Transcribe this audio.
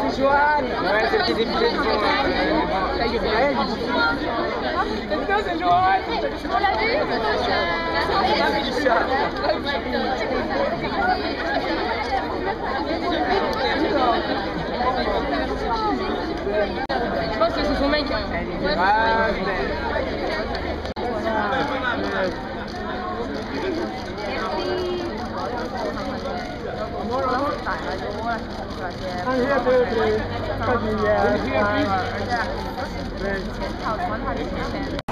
Joanne. Ouais, c'est le petit défilé devant. Là, il y a putain, c'est Joanne. On l'a vu? Je pense que c'est son mec. Ouais, I'm here to cut the